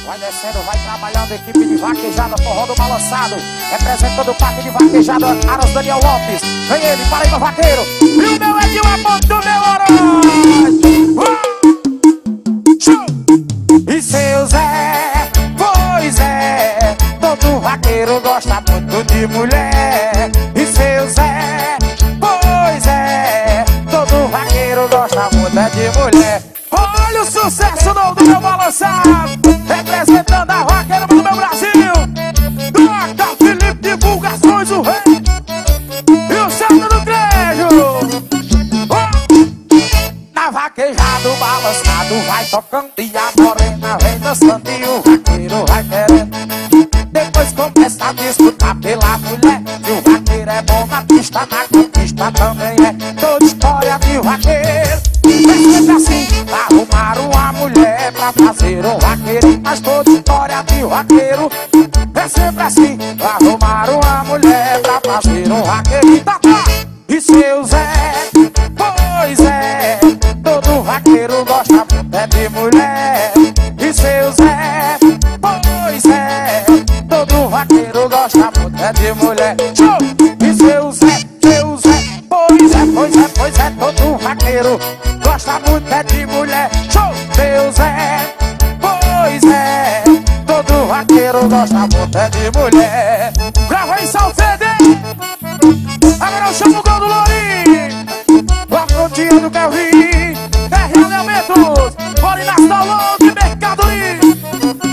Vai descendo, vai trabalhando, equipe de vaquejada, forró do balançado. Representando o parque de vaquejada, Aras Daniel Lopes. Vem ele, Paraíba Vaqueiro. E o meu Edil aponta o meu Show! E seu Zé, pois é, todo vaqueiro gosta muito de mulher. E seu Zé, pois é, todo vaqueiro gosta muito de mulher. Olha o sucesso novo do meu balançado, representando a vaqueira do meu Brasil. Dr. Felipe Divulgações, o rei e o Santo do Crejo. Na vaquejada o balançado vai tocando e a morena vem dançando e o vaqueiro vai querendo. Depois começa a disputar pela mulher. Se o vaqueiro é bom na pista, na conquista também é. Toda história de vaqueiro é sempre assim, arrumaram uma mulher pra fazer um vaqueiro. Mas toda história de vaqueiro é sempre assim, arrumaram uma mulher pra fazer um vaqueiro. E seu Zé, pois é, todo vaqueiro gosta muito de mulher. E seu Zé, pois é, todo vaqueiro gosta muito de mulher. Show! E seu Zé, pois é, todo vaqueiro gosta muito de mulher. Show! Seu Zé, pois é, todo vaqueiro gosta muito de mulher. Grava aí, Salcede! Agora eu chamo o gol do Lourinho, a frontinha do Kelvin, R. Elementos, Molinas Taulão de Mercado Livre.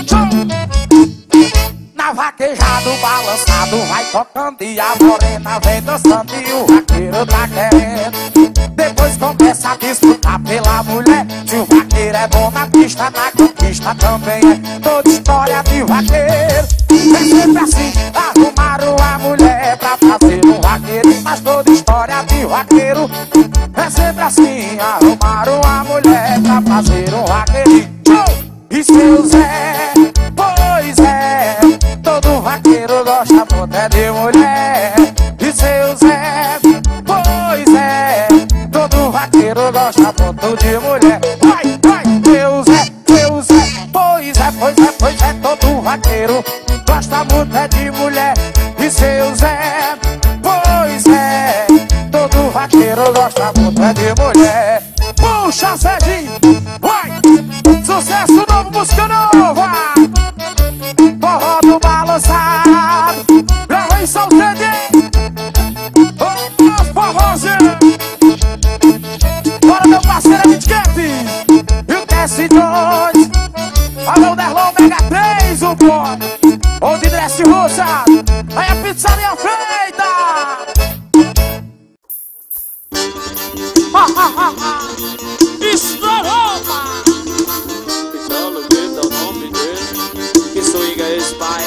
Na vaquejada o balançado vai tocando e a morena vem dançando e o vaqueiro tá querendo. Depois começa a disputar pela mulher. Se o vaqueiro é bom na pista, na conquista também é. Toda história de vaqueiro é sempre assim, arrumaram a mulher pra fazer um vaqueiro. Mas toda história de vaqueiro é sempre assim, arrumaram a mulher pra fazer um vaqueiro. E seu Zé, pois é, todo vaqueiro gosta muito de mulher. E seu Zé, pois é, todo vaqueiro gosta muito de mulher. Vai, vai, seu Zé, pois é, todo vaqueiro gosta muito de mulher. E seu Zé, pois é, todo vaqueiro gosta muito de mulher. Puxa, Zedinho, vai! Sucesso novo, música nova! Forró do balançado, grava aí, Salcede! Ô, forrozinho! Bora, meu parceiro, é Midcap! E o TS2! Alô, Derlon, Mega 3, o boy! Ou de Dress Rosa! Aí a pizzaria feita! Estourou, mano! É o nome dele, que swinga é esse pai.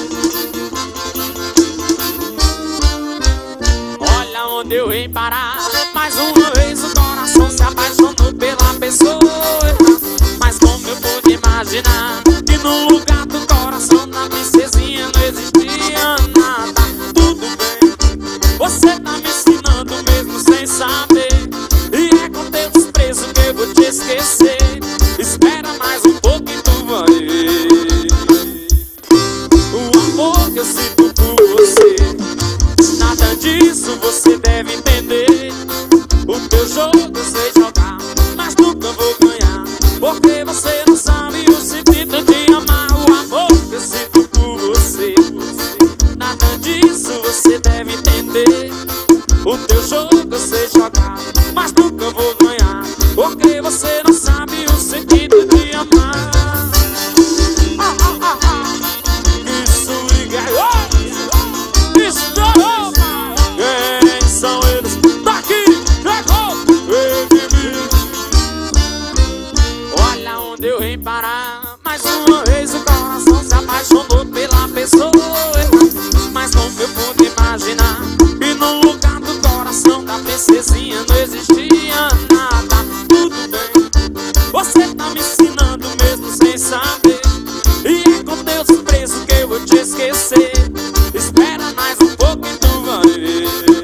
Olha onde eu vim parar. Mais uma vez o coração se apaixonou pela pessoa. Mas como eu pude imaginar que no lugar do coração da princesinha não existia nada. Tudo bem, você tá me ensinando mesmo sem saber. E é com teu desprezo que eu vou te esquecer. Espera mais um pouco e tu vai ver o amor que eu sinto por você. Nada disso você deve entender. O teu jogo eu sei jogar, mas nunca vou ganhar, porque você não sabe o sentido de amar. O amor que eu sinto por você. Nada disso você deve entender. O teu jogo eu sei jogar, mas nunca vou ganhar, porque você não sabe o sentido de amar. Isso liga, estourou. Quem são eles? Daqui, chegou, olha onde eu vim parar. Mais uma vez o coração se apaixonou pela pessoa. Mas como eu pude imaginar que no lugar do coração da princesinha não existia nada. Tudo bem, você tá me ensinando mesmo sem saber. E é com teu desprezo que eu vou te esquecer. Espera mais um pouco e tu vai ver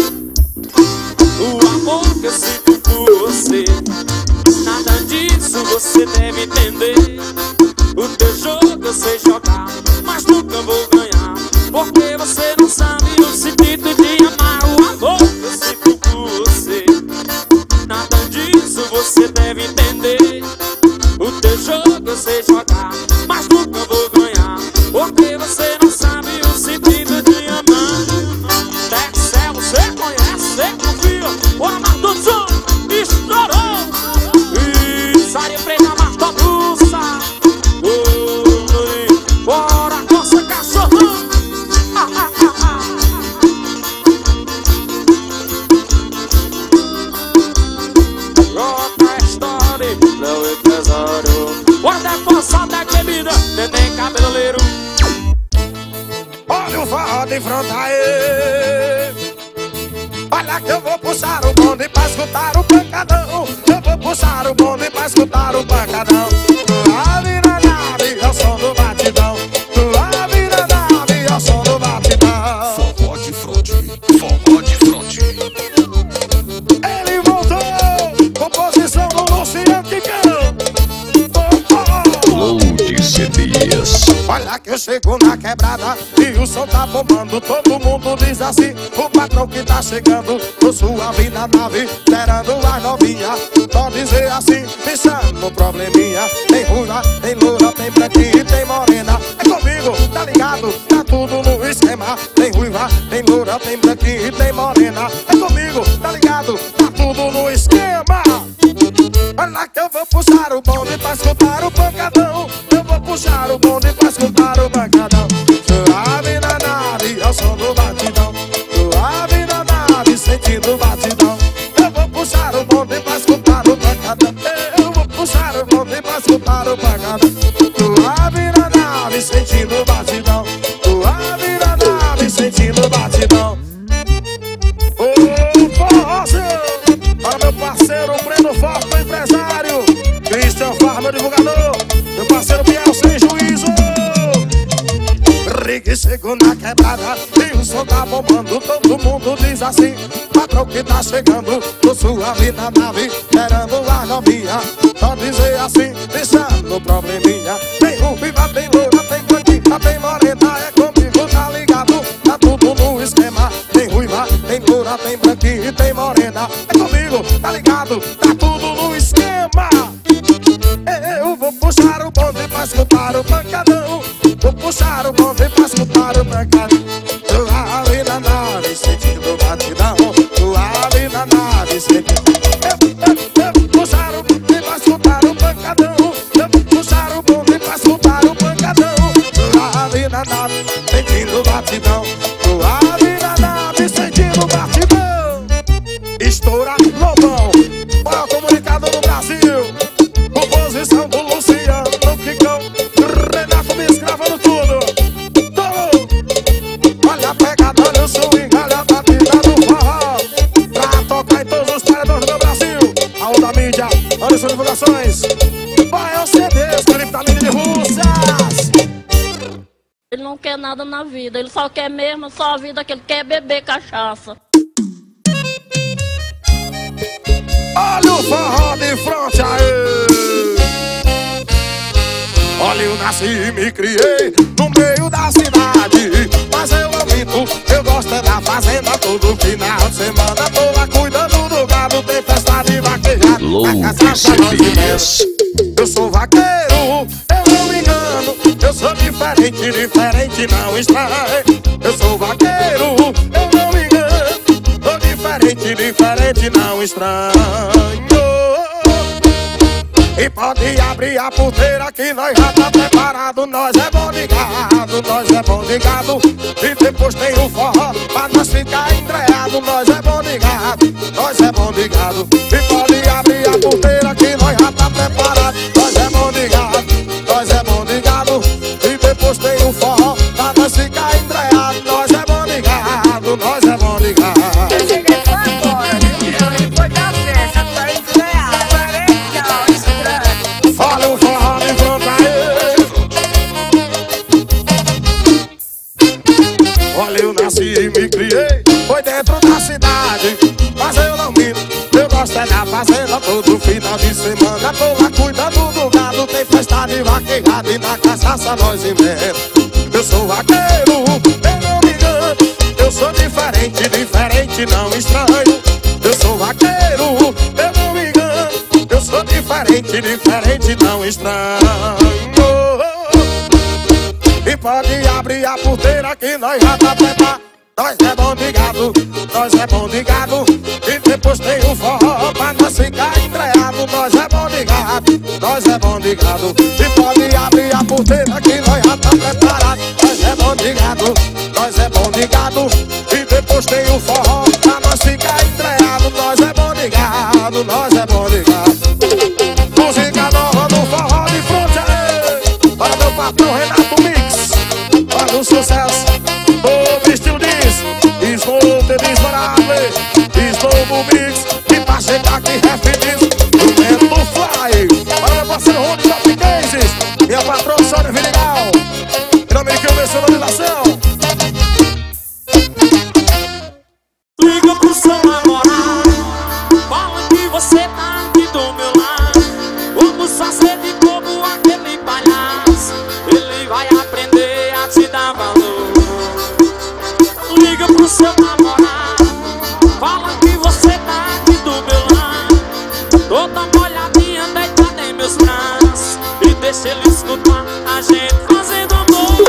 o amor que eu sinto por você. Nada disso você deve entender. O teu jogo eu sei jogar, mas nunca vou ganhar, porque você não sabe o sentido de amar. O amor eu sinto por você, nada disso você deve entender. O teu jogo eu sei jogar, mas nunca vou ganhar, porque você não sabe o sentido de amar. Texel, você conhece, você confia, o amar do som estourou. Saria preta, mata bruxa. Bora, coça, cachorrão. Outra história, não é pesado. Guarda a poçada de bebida, neném cabeleireiro. Olha o forró de fronta aí. Olha que eu vou puxar o bonde pra escutar o pancadão. Eu vou puxar o bonde pra escutar o pancadão. Tua vida nave é o som do batidão. Tua vida nave é o som do batidão. Forró de fronte, forró de fronte. Ele voltou, composição do Luciano Quicão. Load CDs. Olha que eu chego na quebrada e o som tá bombando. Todo mundo diz assim, o patrão que tá chegando. Tô suave na nave, esperando as novinhas. Pode dizer assim, pensando probleminha. Tem ruiva, tem loura, tem pretinha e tem morena. É comigo, tá ligado? Tá tudo no esquema. Tem ruiva, tem loura, tem pretinha e tem morena. É comigo, tá ligado? Tá tudo no esquema. Olha que eu vou puxar o bonde pra escutar o pancadão. Eu vou puxar o bonde pra escutar o pancadão. Suave na nave, é o som do batidão. Suave na nave, sentindo o batidão. Eu vou puxar o bonde pra escutar o pancadão. Eu vou puxar o bonde pra escutar o pancadão. Suave na nave, sentindo o batidão. Suave na nave, sentindo o batidão. Ô, forrozinho! Para meu parceiro Breno Forte, meu empresário Christian Farr, meu divulgador. Meu parceiro Biel, sem juízo. Rick chegou na quebrada e o som tá bombando. Todo mundo diz assim, patrão que tá chegando. Tô suave na nave, esperando a novinha. Só dizer assim, deixando o probleminha. Tem ruiva, tem loura, tem branquinha, tem morena. É comigo, tá ligado? Tá tudo no esquema. Tem ruiva, tem loura, tem branquinha e tem morena. É comigo, tá ligado? Tá tudo no esquema. Eu vou puxar o bonde pra escutar o pancadão. Vou puxar o bonde pra escutar o pancadão. Suave na nave, sentindo o batidão. Suave na nave, sentindo. Eu vou puxar o bonde pra escutar o pancadão. Eu vou puxar o bonde pra escutar o pancadão. Suave na nave, sentindo o batidão. Suave na nave, sentindo o batidão. Estoura Lobão, maior comunicador do Brasil. Composição do Luciano Quicão. Renato me escravando tudo. Olha a pegada, olha o swing, olha a batida do forró. Pra tocar em todos os paredões do meu Brasil. A onda mídia, olha suas divulgações. Vai ao CDs, Felipe da Mídia de Russas. Ele não quer nada na vida, ele só quer mesmo, só a vida que ele quer é beber cachaça. Olha o forró de fronte aí. Olha, eu nasci e me criei no meio da cidade, mas eu não minto, eu gosto é da fazenda. Todo final de semana tô lá cuidando do gado. Tem festa de vaquejada, Load CDs. eu sou vaqueiro, eu não me engano. Eu sou diferente, diferente não estranho. Eu sou vaqueiro, eu não me engano. Sou diferente, diferente não estranho. E pode abrir a porteira que nós já tá preparado. Nós é bom de gado, nós é bom de gado. E depois tem o forró pra nós ficar embreado. Nós é bom de gado, nós é bom de gado. E pode abrir a porteira que nós já tá preparado. Nós é bom de gado, nós é bom de gado. E depois tem o forró pra nós ficar embreado. Nós é bom de gado, nós é bom de gado. Olha o forró de fronte aí. Olha, eu nasci e me criei, foi dentro da cidade, mas eu não minto, eu gosto é da fazenda. Todo final de semana tô lá cuidando do gado. Tem festa de vaquejada e na cachaça nós inventamos. Eu sou vaqueiro, eu não me engano. Eu sou diferente, diferente, não estranho. Eu sou vaqueiro, eu não me engano. Eu sou diferente, diferente, não estranho. E pode abrir a porteira que nós já tá preparado. Nós é bom de gado, nós é bom de gado. E depois tem o forró pra nós ficar entreado. Nós é bom de gado, nós é bom de gado. E pode abrir a porteira que nós já tá preparado. Nós é bom de gado, nós é bom de gado. E depois tem o forró pra nós ficar entreado. Nós é bom de gado, nós é bom de gado. Música nova no forró de fronte. Olha meu patrão Renato Mix. Olha o sucesso. O estilo diz Smoke desmorável, Slow Mix. E pra chegar aqui referido o Vento Fly. Olha meu parceiro Rony Top Cases. E a patrão Sônia Vidigal. Em nome de que eu venho sonorização. Liga pro seu namorado, fala que você tá aqui do meu lado. Vamos fazer de bobo aquele palhaço. Ele vai aprender a te dar valor. Liga pro seu namorado, fala que você tá aqui do meu lado. Toda molhadinha deitada em meus braços. E deixa ele escutar a gente fazendo amor.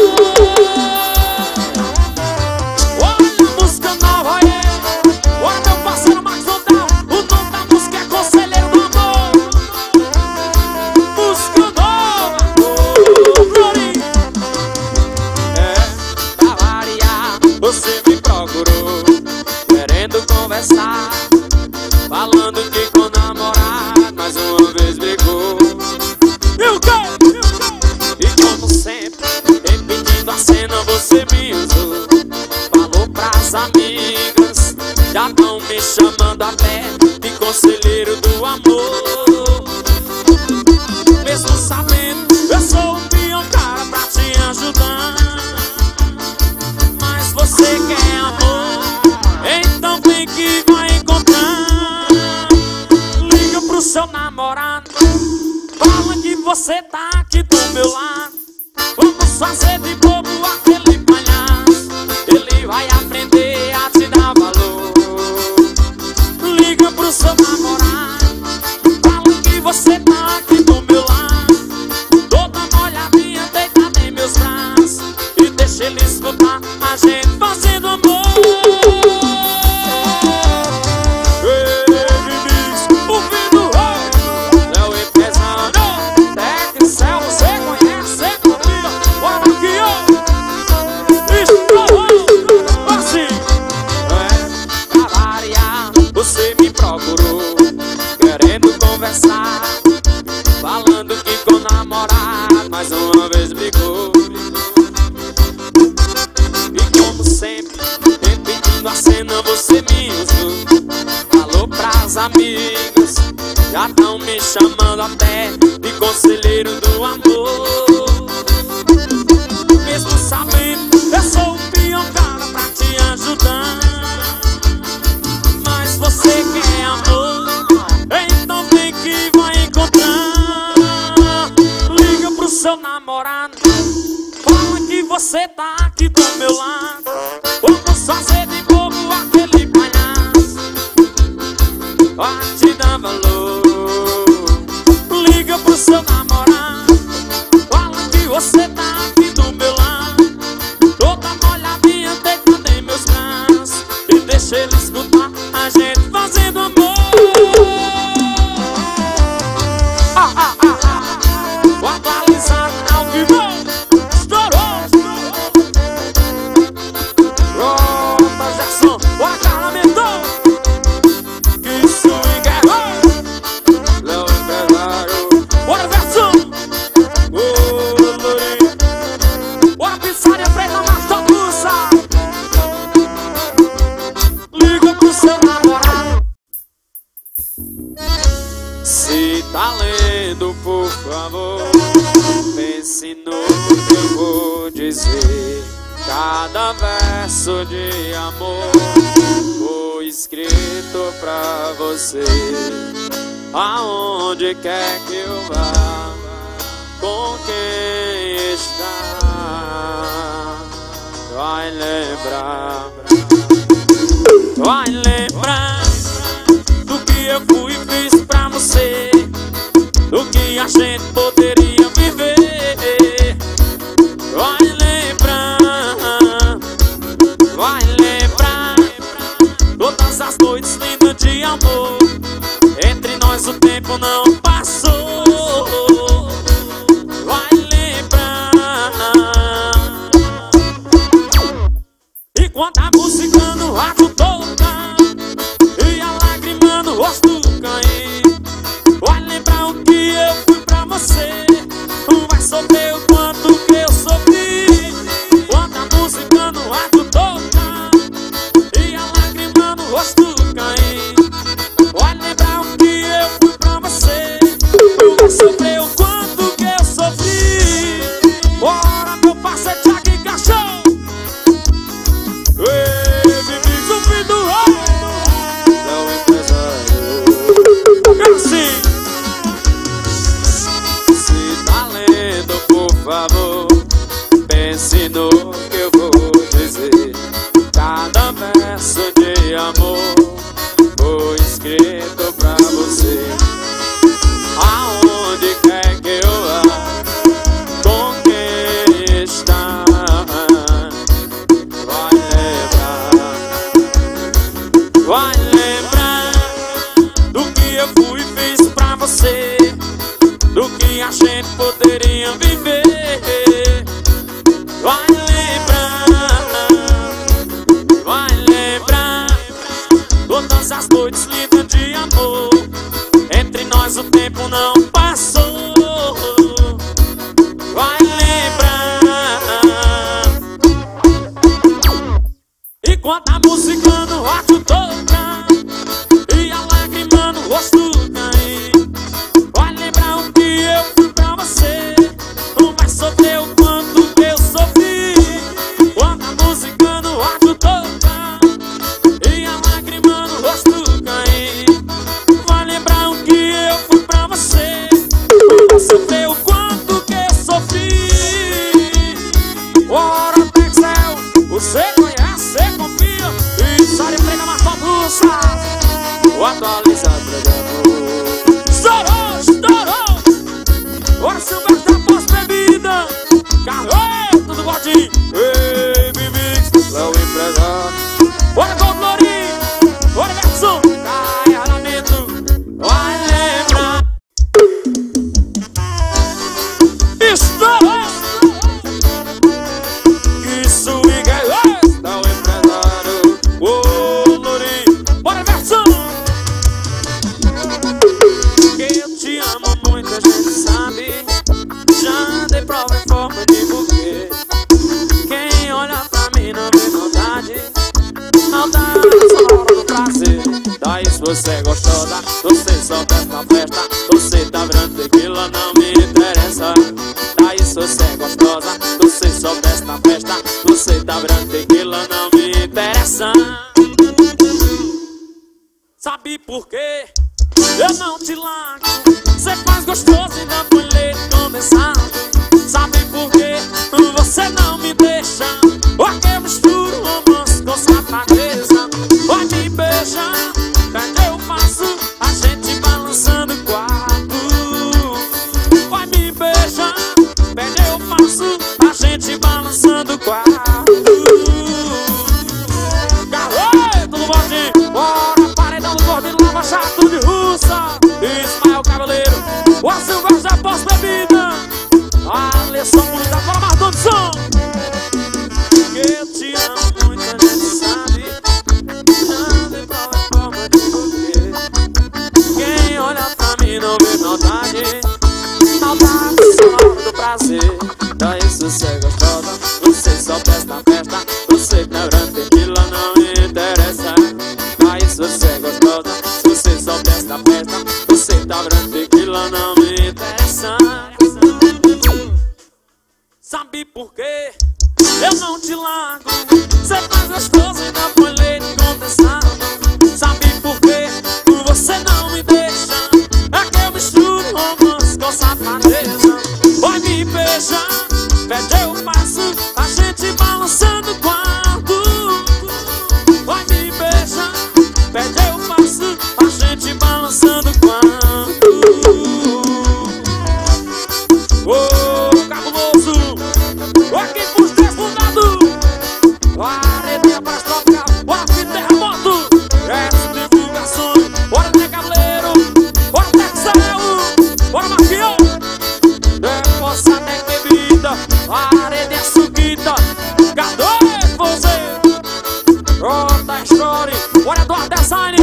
Olha a música nova aí. Olha meu parceiro Max Odal. O nome da música é Conselheiro do Amor. Música nova. Florinho. É, pra variar, você me procurou, querendo conversar, falando que com o namorado mais uma vez brigou. E o quê? E como sempre, repetindo a cena, você me usou. Falou pras amigas, já tão me chamando até de conselheiro do amor. Mesmo sabendo, eu sou o pior cara pra te ajudar. Mas você quer amor, então vem que vai encontrar. Liga pro seu namorado, fala que você tá aqui do meu lado. Vamos fazer de bobo aquele palhaço. Ele vai aprender a te dar valor. Liga pro seu namorado, fala que você tá aqui do meu lado. Toda molhadinha deitada em meus braços. E deixa ele escutar a gente fazendo amor. Ouvindo o rei Léo e Pesano. Tecnicel, você conhece, você confia. Olha aqui, ó. Estourou assim. É, pra variar, você me procurou, querendo conversar, falando que com o namorado mais uma vez brigou. E como sempre, repetindo a cena, você me usou. Falou pras amigas, já tão me chamando até de conselheiro do amor. Mesmo sabendo, eu sou o pior cara pra te ajudar. Mas você quer amor, então vem que vai encontrar. Liga pro seu namorado, fala que você tá aqui do meu lado. Vamos fazer de bobo aquele palhaço, vai te dar valor. Liga pro seu namorado, fala que você tá aqui do meu lado. Toda molhadinha deitada em meus braços. E deixa ele escutar a gente fazendo amor. Vou atualizar ao vivo. Estourou. Pronto, Jackson, o acalamento. Que swing é Léo Empresário. Bora, versão. Ô, Lourinho. Bora, pizzaria preta, Marta Bussa. Liga pro seu namorado. Se tá lendo, por favor, pense no que eu vou dizer. Cada verso de amor foi escrito pra você. Aonde quer que eu vá, com quem está. Vai lembrar, vai lembrar do que eu fui e fiz pra você, do que a gente poderia viver. Vai lembrar, vai lembrar todas as noites lindas de amor. Entre nós o tempo não passou. Vai lembrar. E quando a música no rádio toca e a lágrima no rosto cair, vai lembrar o que eu fui pra você. Vai sofrer o quanto que eu sofri. Quando a música no rádio toca e a lágrima no rosto cair, vai lembrar o que eu fui pra você. Vai sofrer o quanto que eu sofri. Bora meu parceiro Thiago e Cachorro. Ei, Bibi, o filho do rei é o empresário. É assim. Se tá lendo, por favor, pense no que eu vou dizer. Cada verso de amor foi escrito pra você. Aonde quer que eu vá, com quem está, vai lembrar do que eu fui e fiz pra você, do que a gente poderia viver. Vai lembrar todas as noites lindas de amor. Entre nós o tempo não passou. Vai lembrar. E quando a música no rádio toca e a lágrima no rosto cair, vai lembrar o que eu fui pra você. Vai sofrer o quanto que eu sofri. Quando a música no rádio toca e a lágrima no rosto cair, vai lembrar o que eu fui pra você. Vai sofrer o quanto que eu sofri. Ora, Texel, você conhece, você confia. E Sário Freira Marcobussa, o atualizado programa. Estourou, estourou. Ora, Silvestre da pós-bebida. Carrei, tudo gordinho. Ei, Bibi, Léo empresário. Ora, Goldlorinho. Ora, Verson. Carregamento. Vai lembrar. Estourou. Isso e guerreiros. Léo empresário. Goldlorinho. Ora, Verson. Que eu te amo muito, a gente sabe. Já dei prova em forma de buquê. Quem olha pra mim não vê maldade. Maldade só na hora do prazer. Daí se você é gostosa, você só festa, festa. Você tá virando tequila, não me interessa. Daí se você é gostosa, você só festa, festa. Você tá virando tequila, não me interessa. Sabe por quê? Eu não te largo. Você faz gostoso e não põe leite condensado. Sabe por quê? Você não me deixa. Porque eu misturo romance com safadeza. Vai me beijar, pede eu faço, a gente balançando o quarto. Vai me beijar, pede eu faço, a gente balançando o quarto. Garrei, tudo gordinho. Bora, paredão do gordinho, lava chato de russa. Ismael Cavaleiro, o Silvestre da pós-bebida. A lição bonita, fora mais do som. Que eu te amo muito, a gente sabe. Não tem prova em forma de buquê. Quem olha pra mim não vê maldade. Maldade só na hora do prazer. Daí se você é gostosa, você só festa, festa. Você tá virando tequila, não me interessa. Daí se você é gostosa, você só festa, festa. Você tá virando tequila, não me interessa. Sabe por quê? Eu não te largo. Você faz gostoso e não põe leite condensado. Sabe por quê? Você não me deixa. É que eu misturo romance com safadeza. Vai me beijar, pede eu faço, a gente balançando o quarto. Vai me beijar, pede eu faço, a gente balançando o quarto. Ô, cabuloso, aqui pros três fundados, areia para as trocas, o afim terremoto, essas divulgações, bora ter cabeleiro, bora ter céu, bora mafião, depois até bebida, areia suquita, cadê você? Outra história, bora do design.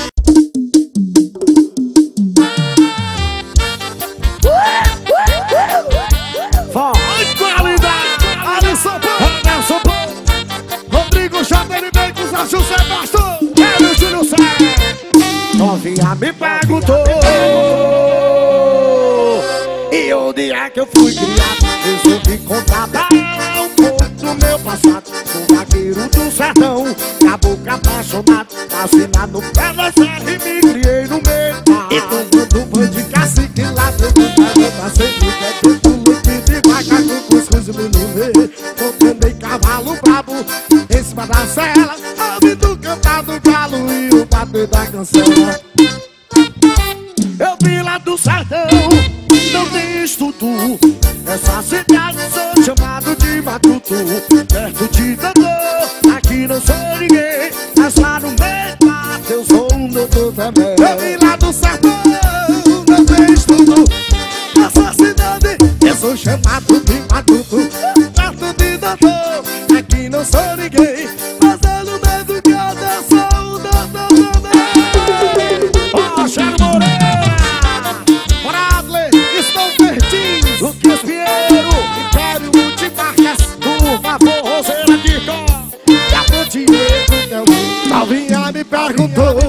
José Bastou, ele Júlio Sá. Novinha me perguntou e onde é que eu fui criado. Resolvi contar pra ela um pouco do meu passado. Sou vaqueiro do sertão, caboclo apaixonado, vacinado no pé da serra e me criei no meio. E tomando banho de cacique lá dentro da gota sempre quer ter tudo de vaca com cuscuz e milho. Montando em cavalo brabo em cima da cela, ouvindo cantar do galo e o bater da cancela. Eu vim lá do sertão, não tem estudo. Nessa cidade sou chamado de matuto. Perto de doutor, aqui não sou ninguém, mas lá no meio mato eu sou um doutor também. Eu vim lá do sertão, não tem estudo. Nessa cidade eu sou chamado de matuto. Perto de doutor, aqui não sou ninguém, mas lá no meio do gado eu sou um doutor também. Ó, Cheiro Moreira, Bradley, Estou Pertinho, Lucas Pinheiro, Império Multimarcas, Turma Forrozeira de Có, e a Pontiero que eu vi. Novinha me perguntou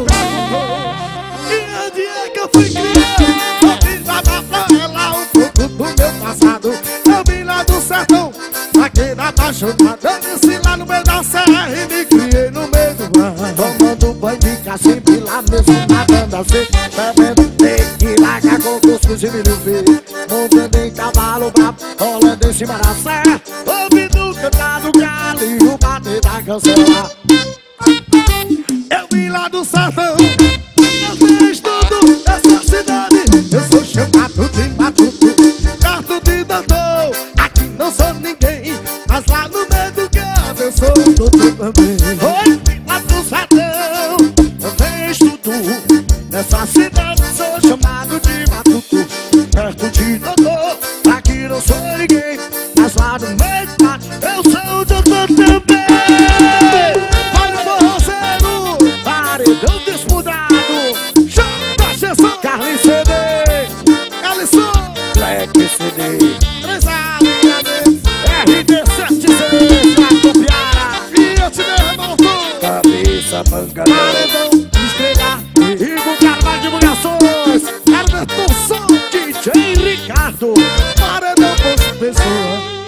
e onde é que eu fui criado. Eu vim lá pra ela um pouco do meu passado. Eu vim lá do sertão, vaqueiro apaixonado. Eu desci lá no meio da serra e me criei no meio do mar, tomando banho de cacimbe lá mesmo nadando assim, bebendo tequila, com cuscuz e milho verde, montando em cavalo brabo, rolando em cima da serra, ouvindo cantar do galo e o bater da cancela. Eu vim lá do sertão, eu fiz tudo nessa cidade. Eu sou chamado de matuto, perto de doutor, aqui não sou ninguém, mas lá no meio do gado eu sou doutor também. Oi, vim lá do sertão, eu fiz tudo nessa cidade, sou chamado de matuto, perto de doutor, aqui não sou ninguém, mas lá no meio do gado eu sou doutor também. Vai no forrozeiro, paredão desmudado, chama da gestão, Carlinhos CD, Alisson, Black CD, 3 alinhamentos, RD7C, Jacopiara, Fiat Mermoto, cabeça pancada, paredão, estrela, Rigo Carvalho Divulgações, Herberto Som, DJ Ricardo, paredão Posto Pessoa.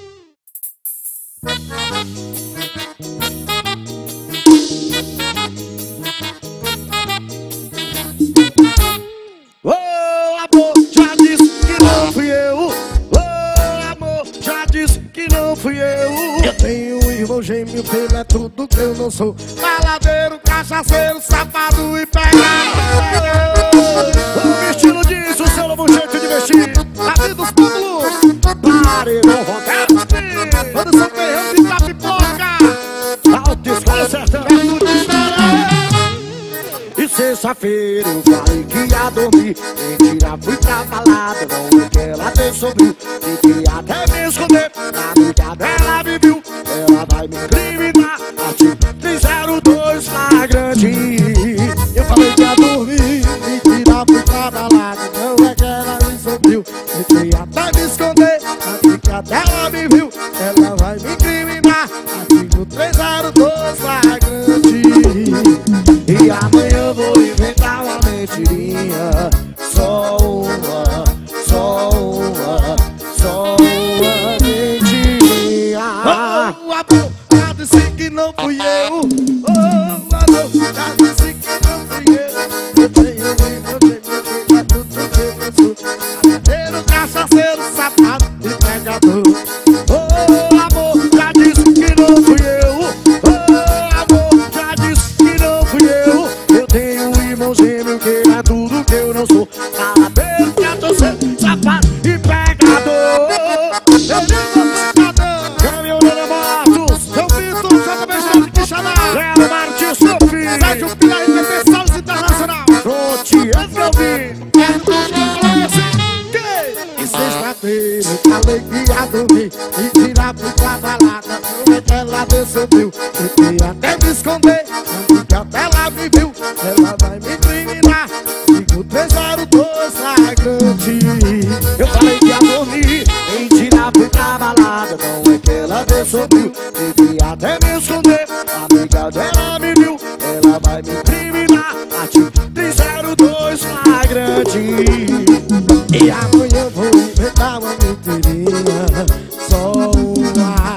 Oh, amor, já disse que não fui eu. Oh, amor, já disse que não fui eu. Eu tenho um irmão gêmeo, ele é tudo que eu não sou. Baladeiro, cachaceiro, safado e pegado. O estilo disso, o seu novo jeito de vestir. A vida dos pulos, paredão rockado. Quando são ferrando de pipoca, alto escola sertão, e sexta-feira eu falei que ia dormir. Mentira, fui pra balada, não é que ela descobriu. Fiquei até me esconder, na amiga dela me viu. Ela vai me incriminar, artigo 302 flagrante. Eu falei que ia dormir, mentira, fui pra balada, não é que ela me descobriu. Fiquei até me esconder, na amiga dela me viu. Ela vai me incriminar, artigo 302 flagrante. E amanhã eu vou inventar uma mentirinha. Só uma mentirinha. Oh, amor, já disse que não fui eu. Oh, amor, já disse que não fui eu. Eu tenho um tudo que eu sou. Cachaceiro, cachaceiro, safado e pega pegador. Oh, amor, já disse que não fui eu. Oh, amor, já disse que não fui eu. Eu tenho um irmão gêmeo que é tudo que eu não sou. Parabéns, que eu tô sendo safado e pegador. Eu digo pegador. Caminhoneiro Matos, seu Vitor, já também está aqui chamado. Léo Martins, seu filho. Sérgio Pila, IPP Salos Internacional. Frontier, meu filho. É do chocolate. E sexta-feira, falei que ia dormir e tirar pra balada. Não é que ela desceu, tentei até me esconder. Não que até ela me viu, ela vai me incriminar. Digo 302 flagrante. Eu falei que ia dormir e tirar pra balada. Não é que ela desceu, tentei até me esconder. A amiga dela me viu, ela vai me incriminar. Ati 302 flagrante. E amanhã eu vou inventar uma mentirinha. Só uma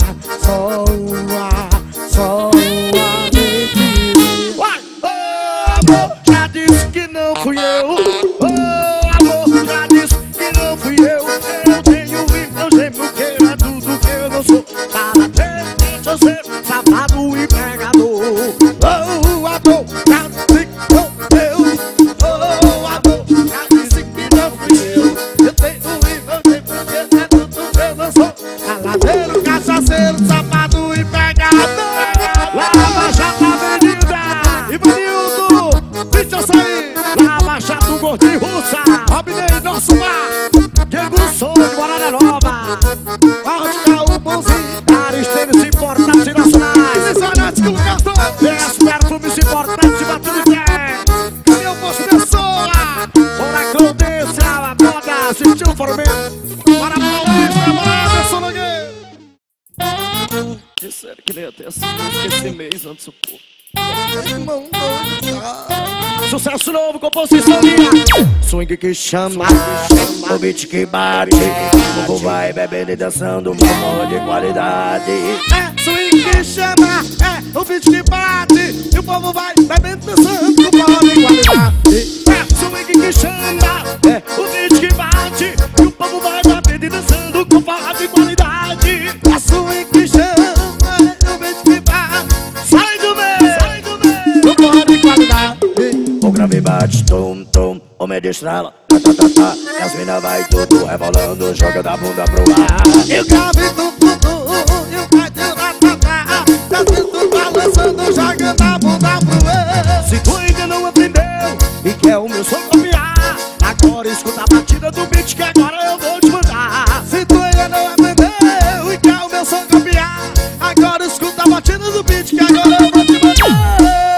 mentirinha. Oh, amor, já disse que não fui eu. Oh, amor, já disse que não fui eu. Eu tenho um irmão gêmeo que é tudo que eu não sou. Parabéns, deixa eu ser safado e pegador. Oh, amor, já disse que não fui eu. Oh, amor, já disse que não fui eu. Eu tenho um irmão gêmeo que é tudo que eu não sou. Caladeiro, cachaceiro, safado e pegador. Lava Jato Avenida, Ivanildo, deixa eu sair. Lava Jato Gordinho Russa, Robinei, nosso mar. Diego Sou de Morada Nova. Ótica, o bonzinho. Aristênis Importados e Nacionais. Desanete com o cartão. Perfumes Importados e Batudo de Pé. Caminhão Posto Pessoa. Oracão Desse, a moda, assistiu o formento. Para Paulista, Morada, São Nogueira. Disseram que nem até esse mês antes do povo. Sucesso novo, composição minha. Swing que chama, o beat que bate. O povo vai bebendo e dançando, uma moda de qualidade. É, swing que chama, é, o beat que bate. E o povo vai bebendo e dançando, uma moda de qualidade. É, swing que chama, é, o beat que bate. E o povo vai bebendo e dançando, com forró de qualidade. É, swing que chama, é, o beat que bate. Sai do meio, no forró de qualidade. O grave bate, tum, tum, o meio estrala, tá, tá, tá, tá. E as mina vai tudo rebolando, joga da bunda pro ar. E o grave, tum, tum, tum, e o bate, tá, tá, tá. E as mina balançando, joga da bunda pro ar. Se tu ainda não aprendeu e quer o meu som copiar, agora escuta a batida do beat que agora eu vou te mandar. Se tu ainda não aprendeu e quer o meu som copiar, agora escuta a batida do beat que agora eu vou te mandar.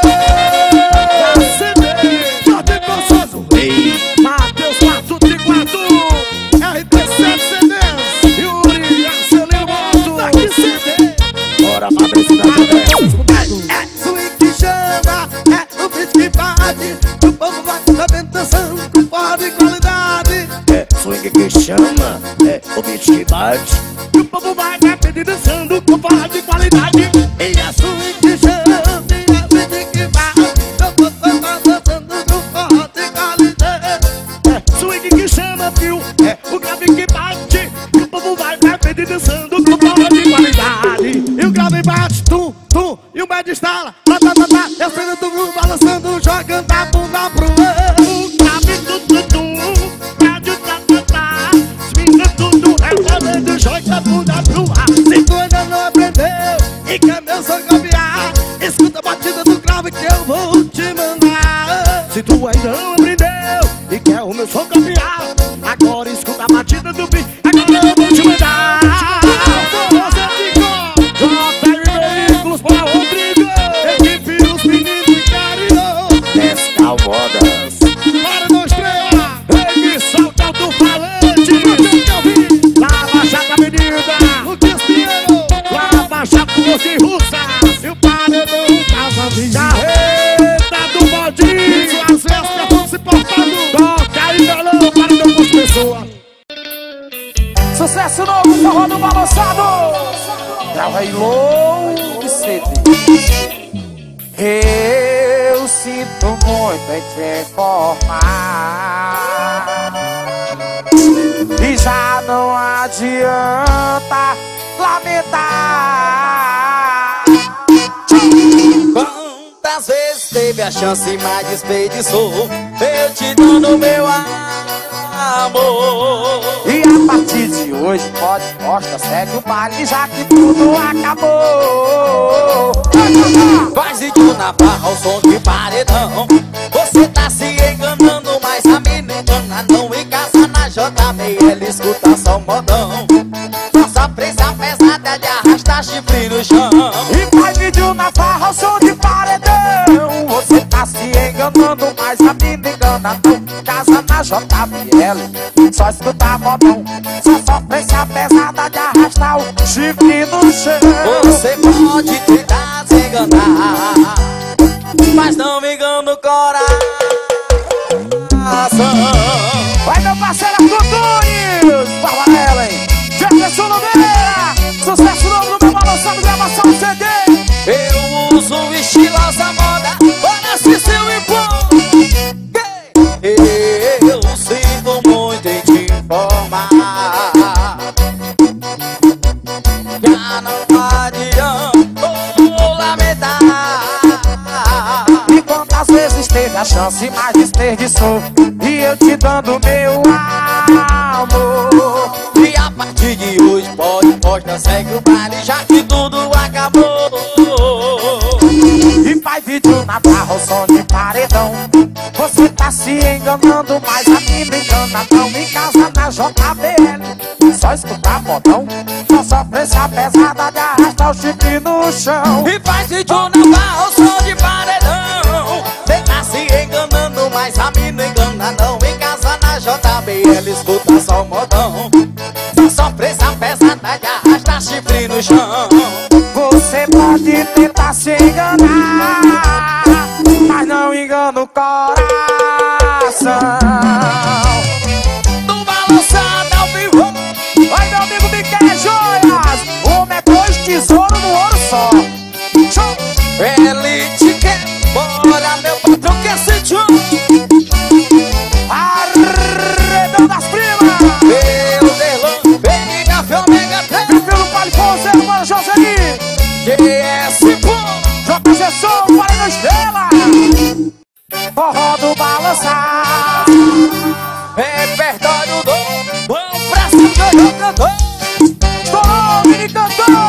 Matheus 434, RT7 CDs, Yuri, Arcelino Moto, aqui CD. Bora pra ver se dá certo. É swing que chama, é o beat que bate. O povo vai bebendo dançando com forró de qualidade. É swing que chama, é o beat que bate. E o povo vai bebendo e dançando com forró de qualidade. E a swing que chama, é o beat que bate. O povo vai dançando com forró de qualidade. Swing que chama, fio, é o grave que bate. E o povo vai bebendo e dançando com forró de qualidade. E o grave bate, tum, tum, e o médio estala, tá, tá, tá, tá. Eu sei do mundo balançando, jogando a bunda pro ar. O grave, tum, tum, tum, médio, tá, tá, tá. Swinga tudo, rebolando, joga a bunda pro ar. Se tu ainda não aprendeu e quer meu som copiar, escuta a batida do grave que eu vou te mandar. Se tu ainda não aprendeu e quer o meu som copiar, agora escuta a batida do beat, agora eu vou te mandar. Você ficou, JR Veículos para Rodrigo, equipe os meninos de carinho. Nescau Modas, para nós estrelas, emissão do falante. Lava Jato Avenida, Lucas Pinheiro, Lava Jato Gordinho Russa. E o paredão Casa Vinha, Carreta do Baldinho, suas vestas vão se portando. Toca aí, galão, paredão com as pessoas. Sucesso novo, forró do balançado. Grava aí logo CD. Eu sinto muito em te informar e já não adianta lamentar. Quantas vezes teve a chance, mas desperdiçou, eu te dando meu amor. E a partir de hoje pode mostrar, segue o baile, já que tudo acabou. Faz vídeo na barra, o som de paredão. Você tá se enganando, mas a mina engana não. Em casa na JBL, escuta só modão. Nossa presa pesada de arrastar chifre no chão. E faz vídeo na farra, o som de paredão. Você tá se enganando, mas a mina engana não. Casa na JBL, só escuta modão. Só sofrência pesada de arrastar o chifre no chão. Você pode tentar se enganar, mas não me engana o coração. Vai meu parceiro Tutunes, Barbara Ellen, Jefferson Nogueira, sucesso novo no meu balançado, gravação CD. Eu uso estilosa moda, olha se seu impor. Eu sinto muito em te informar, já não adianta lamentar. E quantas vezes teve a chance, mas desperdiçou, e eu te dando meu amor. E a partir de hoje pode mostrar, segue o baile, já que tudo acabou. E faz vídeo na barra, o som de paredão. Você tá se enganando, mas a mina engana não. Em casa na JBL, só escutar modão. Só sofrência pesada de arrastar o chifre no chão. E faz vídeo na barra, o som de paredão. Cê tá se enganando, mas a mina engana não. Em casa na JBL, escuta só o modão. Só sofrência pesada de arrastar chifre no chão. Você pode tentar se enganar, mas não engana o coração. Do balançado ao vivo. Vai meu amigo Miquel Joias, o é dois tesouros no ouro só. Show! Ele te quer, bora meu patrão que sentiu. Arredão das primas, Meu Delon, vem café Omega 3. meu filho Palifonso, irmão Joseli, GS Pô, JG Som, Paredão Estrela, forró do balançar. repertório do vamos pra cima do cantor. Estourou, mini cantor.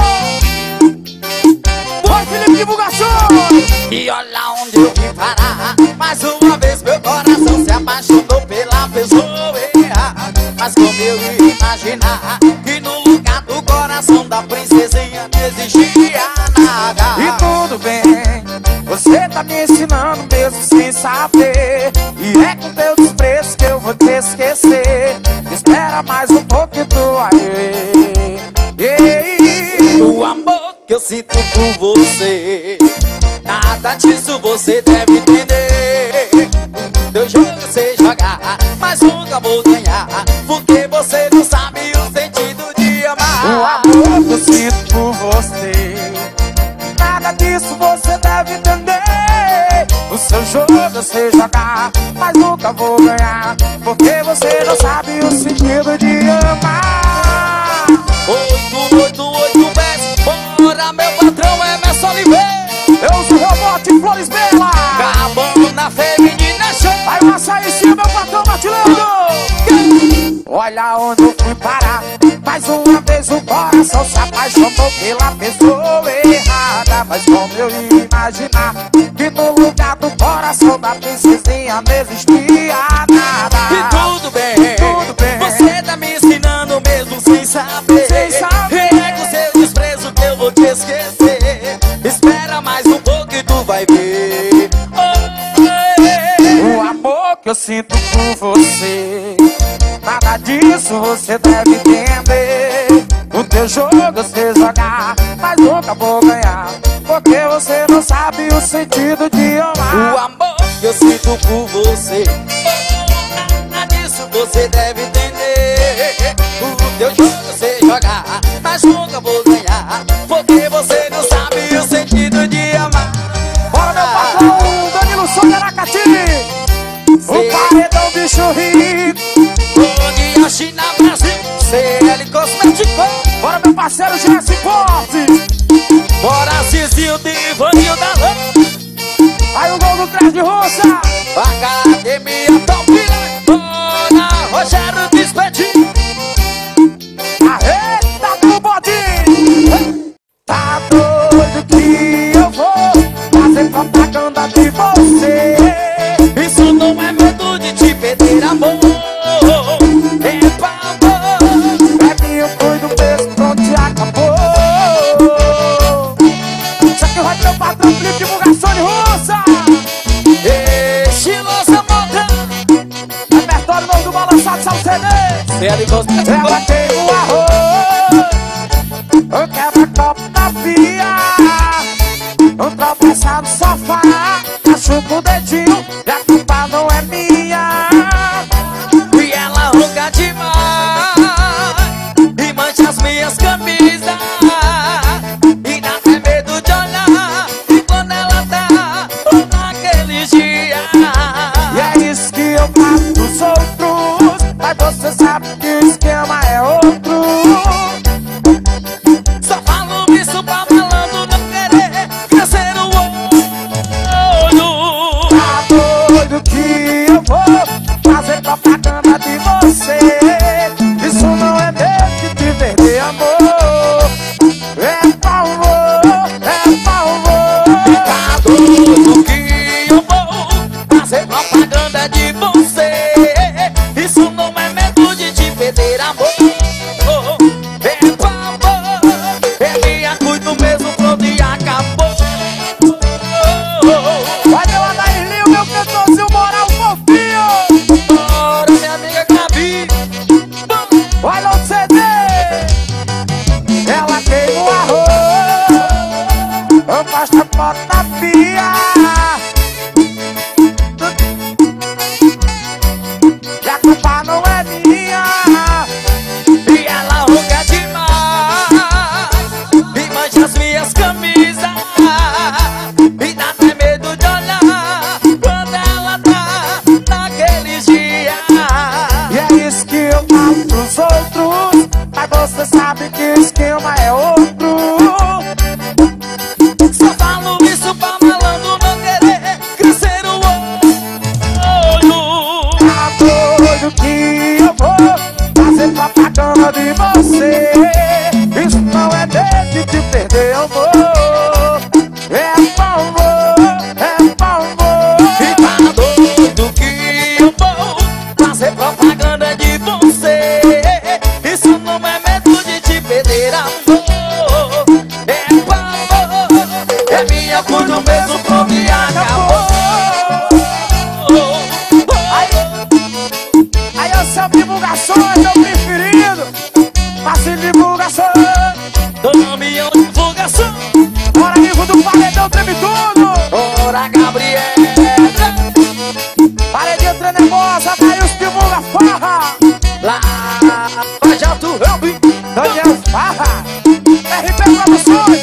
Foi Felipe Divulgações. E olha onde eu vim parar. Mais uma vez meu coração se apaixonou pela pessoa errada. Mas como eu ia imaginar que no lugar do coração da princesinha não existia nada. E tudo bem, você tá me ensinando mesmo sem saber. E é com teu desprezo que eu vou te esquecer. Espera mais um pouquinho aí. O amor que eu sinto por você, nada disso você deve entender. Teu jogo você jogar, mas nunca vou ganhar, porque você não sabe o sentido de amar. O amor que eu sinto por você, nada disso você deve entender. O seu jogo eu sei jogar, mas nunca vou ganhar, porque você não sabe o sentido de amar. 888 pés, bora meu patrão Emerson Oliveira. Eu uso Robote Flores Bela, Acabando na feminina show. vai passar em cima, meu patrão Matilando. Olha onde eu fui parar, mais uma vez o coração se apaixonou pela pessoa errada. Mas como eu ia imaginar que no lugar do coração da princesinha não existia nada. E tudo bem, você tá me ensinando mesmo sem saber. Sem saber. E é com seu desprezo que eu vou te esquecer. Espera mais um pouco e tu vai ver. O amor que eu sinto por você, nada disso você deve entender. O teu jogo eu sei jogar, mas nunca vou ganhar, porque você não sabe o sentido de amar. O amor que eu sinto por você, nada disso você deve entender. O teu jogo eu sei jogar, mas nunca vou ganhar, porque você não sabe o sentido de amar. Bora meu patrão, Danilo Sonho Aracati, o paredão bicho rico. Onde a China, Brasil, CL Cosmético. Bora, meu parceiro Jesse Forte. Bora, Cizinho de Ivanilda Lã. Aí o gol do Trás de Roça. Academia Palpira. Bora, Rogério Despedi. Arreta do bote. Tá doido que eu vou fazer propaganda de você. Isso não é medo de te perder, amor. É pavor. É minha, foi do mesmo, pronto, acabou. Isso aqui vai ter o patrão Felipe Divulgação de Roça. Estilosa moda. Repertório novo do Balançado Salcedê. CL Cosmético. Ela queima o arroz, eu quebro a copa na pia, eu tropeçar no sofá, machuco o dedinho e a culpa não é minha. E ela ronca demais e mancha as minhas camisas. E dá até medo de olhar. E quando ela tá naqueles dias, E é isso que eu faço dos outros, mas você sabe que o esquema é outro. só falo isso pra malandro não querer crescer o olho. Tá doido que eu vou fazer propaganda de você. Isso não é medo de te perder, amor. É favor, é favor. Tá doido que eu vou fazer propaganda de você. Isso não é medo de te perder, amor. É pavor. É minha, cuido mesmo, pronto e acabou. Vai meu Adairlinho, meu cantorzinho moral fofinho. Bora, minha amiga Gabi. Vai no CD. Ela queima o arroz, eu faço a foto na pia. E a culpa não é minha. E ela ronca demais e mancha as minhas camisas. E dá até medo de olhar quando ela tá naqueles dias. E é isso que eu falo pros outros, mas você sabe que o esquema é outro. Só falo isso pra malandro não querer crescer o olho. Tá doido que eu vou fazer propaganda de você. Isso não é medo de te perder, amor. É favor, é favor. E tá doido que eu vou fazer propaganda de você. Isso não é medo de te perder, amor. É pavor. É minha, cuido mesmo, pronto e acabou. Aí eu sou divulgações, meu preferido. Faço divulgação. Dona Mião Divulgação. Bora, livro do paredão, treme tudo. Bora, Gabriela. Paredinha trenemosa, daí os divulga farra. Lá, vai já tu, Helbi. Daniel Farra, RP Produções.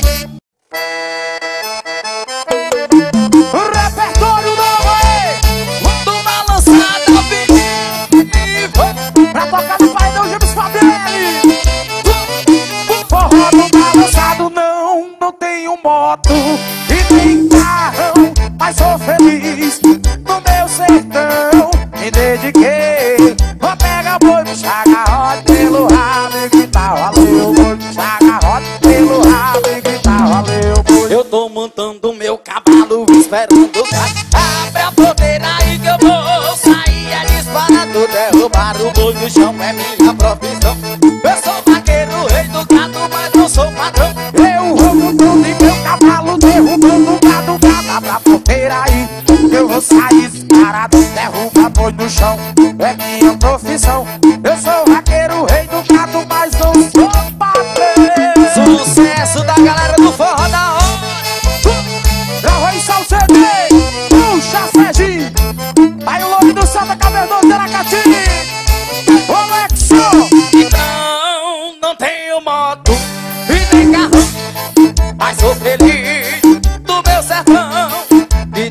O repertório novo aí, Quando balançada, viva. pra tocar no paredão James Fabelli. Forró do balançado não tenho moto e nem carrão, mas sou feliz no meu sertão. Me dediquei, vou pegar boi, puxar garrote pelo rabo e gritar valeu, boi, puxar garrote pelo rabo e gritar valeu, boi. Eu tô montando meu cavalo, esperando o carro. Abre a porteira aí que eu vou sair é disparado. Derrubar o boi no chão é minha profissão. Eu sou vaqueiro, rei do gado, mas não sou patrão. Eu roubo tudo e meu cavalo derrubando gado, abre a porteira aí que eu vou sair disparado. Derruba boi no chão, é minha profissão. Eu sou vaqueiro, rei do gado, mas não sou patrão. Sucesso da galera do forró da hora. Arroz Salcedê, puxa Serginho. Aí o nome do Santa Cavernoso de Aracati. Ô Lexo, Então não tenho moto e nem carro, mas sou feliz do meu sertão. Me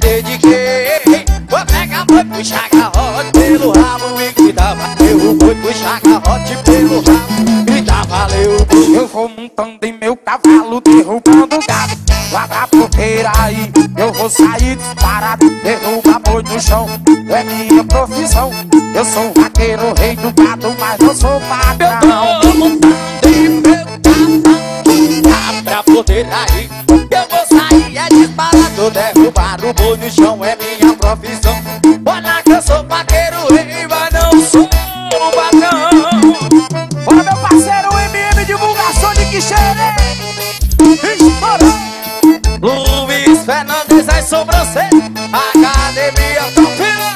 dediquei, vou pegar boi, puxar garrote pelo rabo e gritar valeu, boi, puxar garrote montando em meu cavalo, derrubando gado. Abra a porteira aí, eu vou sair disparado. Derruba boi no chão, é minha profissão. Eu sou um vaqueiro, rei do gado, mas não sou patrão. Eu tô montando em meu cavalo. Abra a porteira aí, eu vou sair é disparado. Derrubar o boi no chão é minha profissão. Olha que eu sou vaqueiro, rei, mas não sou patrão. Olha meu parceiro, MM Divulgação de Quixerê. Estourou. Luiz Fernandes, as sobrancelhas, Academia Tropina.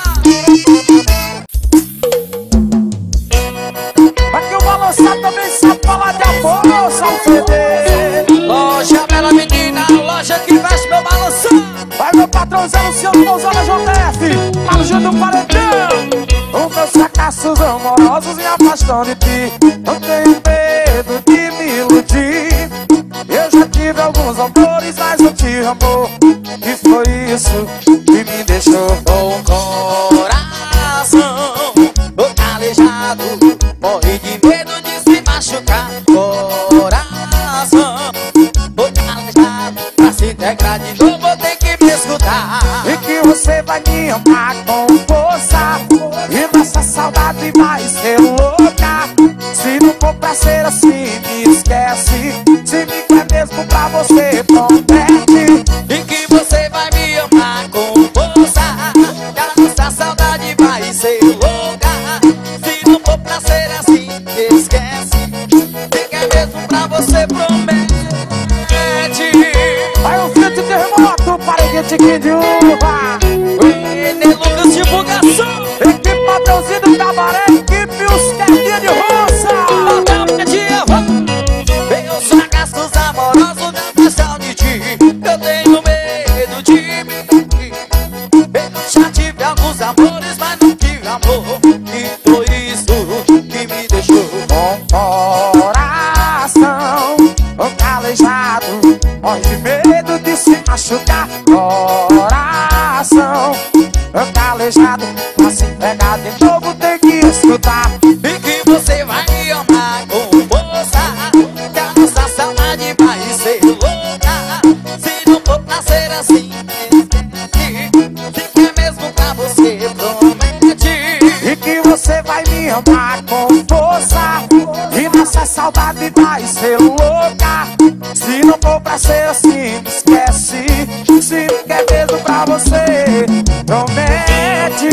Aqui o balançado também sabe falar de amor, só um CD. Loja Bela Menina, loja que veste meu balanção. Vai meu patrão Zé Luciano Pousada JF, lá no Júlio do Paredão. Os meus fracassos amorosos me afastam de ti. Não tenho medo de me iludir. Eu já tive alguns amores, mas não tive amor. E foi isso que me deixou Com coração calejado, morri de medo de se machucar. Coração calejado, pra se integrar de novo vou ter que me escutar. E que você vai me amar com força, e nossa saudade vai ser louca. Se não for pra ser assim, me esquece. Se me quer mesmo pra você, promete. E que você vai me amar com força, que a nossa saudade vai ser louca. Se não for pra ser assim, me esquece. Se quer mesmo pra você, promete. Vai o filho de terremoto, pareguete de uva. Ene Lucas Divulgação, Equipe Padrãozinho do Cabaré, equipe os quedinhos de roça. meus fracassos amorosos da paixão de ti. Eu tenho medo de mim. Eu já tive alguns amores, mas não tive amor. E foi isso que me deixou Com coração calejado, morre de medo de se machucar. Coração calejado, pra se pegar de novo tem que escutar. e que você vai me amar com força, que a nossa saudade vai ser louca. Se não for pra ser assim, esquece. Se quer mesmo pra você, promete. E que você vai me amar com força, e nossa saudade vai ser louca. Se não for pra ser assim, me esquece. Se não quer mesmo pra você, promete.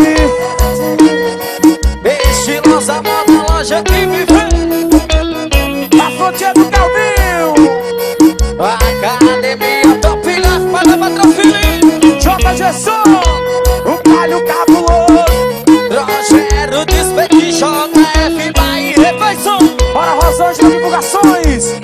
Estilosa moda, loja que me vê. Da fronteira do Calvinho, Academia Tropina, Panama Trofilim. J. Gesson, o Palho Cabuloso. Rogério Despete, JF, Bahia, Refeição. Bora Rosângela Divulgações,